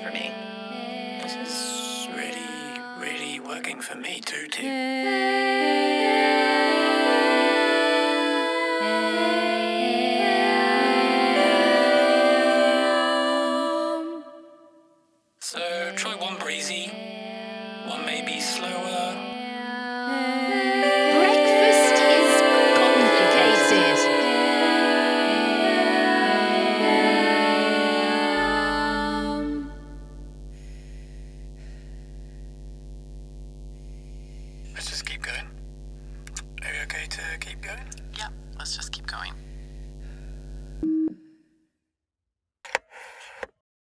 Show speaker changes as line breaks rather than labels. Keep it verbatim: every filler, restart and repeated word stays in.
for me.
This is really, really working for me too, Tim. So try one breezy, one maybe slower.